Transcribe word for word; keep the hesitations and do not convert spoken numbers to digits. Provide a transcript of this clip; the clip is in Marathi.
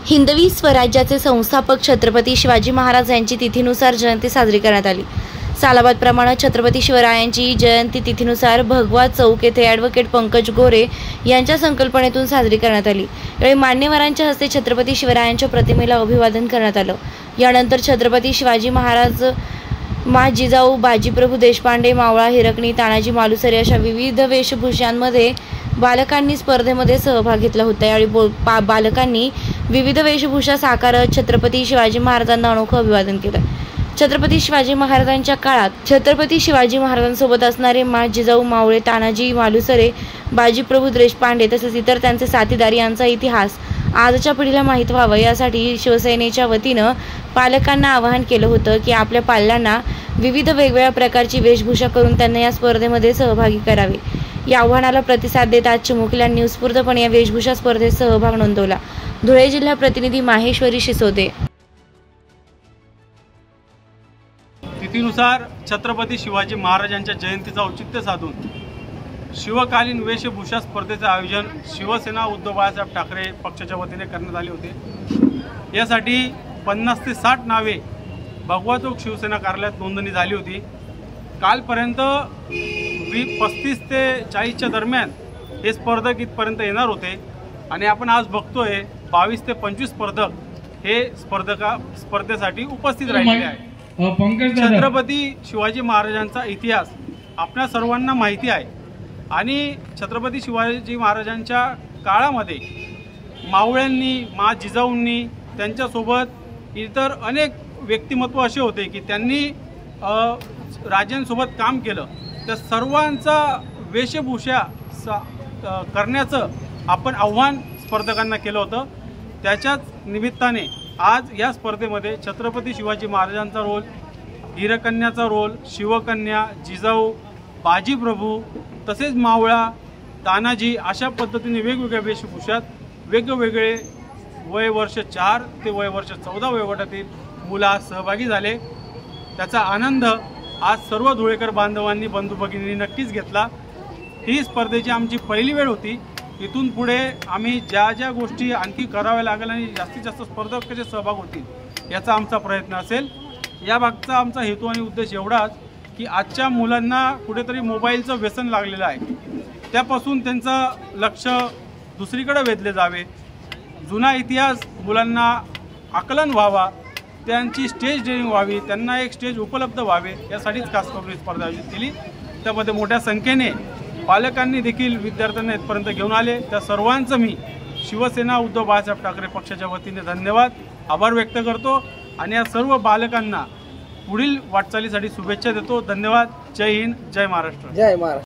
हिंदवी स्वराज्याचे संस्थापक छत्रपती शिवाजी महाराज यांची तिथीनुसार जयंती साजरी करण्यात आली। सालाबादप्रमाणे छत्रपती शिवरायांची जयंती तिथीनुसार भगवा चौक येथे ॲडव्होकेट पंकज गोरे यांच्या संकल्पनेतून साजरी करण्यात आली। यावेळी मान्यवरांच्या हस्ते छत्रपती शिवरायांच्या प्रतिमेला अभिवादन करण्यात आलं। यानंतर छत्रपती शिवाजी महाराज, मा जिजाऊ, बाजीप्रभू देशपांडे, मावळा, हिरकणी, तानाजी मालुसरे अशा विविध वेशभूषांमध्ये बालकांनी स्पर्धेमध्ये सहभाग घेतला होता। यावेळी बालकांनी विविध वेशभूषा साकारत छत्रपती शिवाजी महाराजांना अनोखं अभिवादन केलं। छत्रपती शिवाजी महाराजांच्या काळात छत्रपती शिवाजी महाराजांसोबत असणारे मा जिजाऊ, मावळे, तानाजी मालुसरे, बाजीप्रभू देशपांडे तसेच इतर त्यांचे साथीदार यांचा इतिहास आजच्या पिढीला माहीत व्हावा यासाठी शिवसेनेच्या वतीनं पालकांना आवाहन केलं होतं की आपल्या पाल्यांना विविध वेगवेगळ्या प्रकारची वेशभूषा करून त्यांना या स्पर्धेमध्ये सहभागी करावे। या आव्हानाला प्रतिसाद देत आज चिमुकल्यांनी उत्स्फूर्तपणे या वेशभूषा स्पर्धेत सहभाग नोंदवला। धुळे जिल्हा प्रतिनिधी माहेश्वरी शिसोदे। तिथीनुसार छत्रपती शिवाजी महाराजांच्या जयंतीचं औचित्य साधून शिवकालीन वेशभूषा स्पर्धेचे आयोजन शिवसेना उद्धव बाळासाहेब ठाकरे पक्षाच्या वतीने करण्यात आले होते। यासाठी पन्नास ते साठ नावे भगवा चौक शिवसेना कार्यालयात नोंदणी झाली होती। कालपर्यंत वी पस्तीस ते चाळीसच्या दरम्यान हे स्पर्धक इथपर्यंत येणार होते आणि आपण आज बघतोय बावीस ते पंचवीस स्पर्धक हे स्पर्धका स्पर्धेसाठी उपस्थित राहिलेले आहेत। छत्रपती शिवाजी महाराजांचा इतिहास आपल्या सर्वांना माहिती आहे आणि छत्रपती शिवाजी महाराजांच्या काळामध्ये मावळ्यांनी, मा जिजाऊंनी, त्यांच्यासोबत इतर अनेक व्यक्तिमत्व असे होते की त्यांनी राजांसोबत काम केलं। त्या सर्वांचा वेशभूषा करण्याचं आपण आव्हान स्पर्धकांना केलं होतं। त्याच्याच निमित्ताने आज या स्पर्धेमध्ये छत्रपती शिवाजी महाराजांचा रोल, हिरकन्याचा रोल, शिवकन्या, जिजाऊ, बाजीप्रभू तसेच मावळा, तानाजी अशा पद्धतीने वेगवेगळ्या वेशभूषात वेगवेगळे वय वर्ष चार ते वय वर्ष चौदा वयोगटातील मुलं आज सहभागी झाले। त्याचा आनंद आज सर्व धुळेकर बांधवांनी, बंधू भगिनींनी नक्कीच घेतला। ही स्पर्धेची आमची पहिली वेळ होती। इथून पुढे आम्ही ज्या ज्या गोष्टी आणखी कराव्या लागेल आणि जास्तीत जास्त स्पर्धक कसे सहभाग होतील याचा आमचा प्रयत्न असेल। या मागचा आमचा हेतू आणि उद्देश एवढाच की आजच्या मुलांना कुठेतरी मोबाईलचं व्यसन लागलेलं आहे, त्यापासून त्यांचं लक्ष दुसरीकडे वेधले जावे, जुना इतिहास मुलांना आकलन व्हावा, त्यांची स्टेज डेअरिंग व्हावी, त्यांना एक स्टेज उपलब्ध व्हावे यासाठीच खास करून ही स्पर्धा आयोजित केली। त्यामध्ये मोठ्या संख्येने पालकांनी देखील विद्यार्थ्यांना इथपर्यंत घेऊन आले। त्या सर्वांचं मी शिवसेना उद्धव बाळासाहेब ठाकरे पक्षाच्या वतीने धन्यवाद, आभार व्यक्त करतो आणि या सर्व बालकांना पुढील वाटचालीसाठी शुभेच्छा देतो। धन्यवाद। जय हिंद, जय महाराष्ट्र। जय महाराष्ट्र।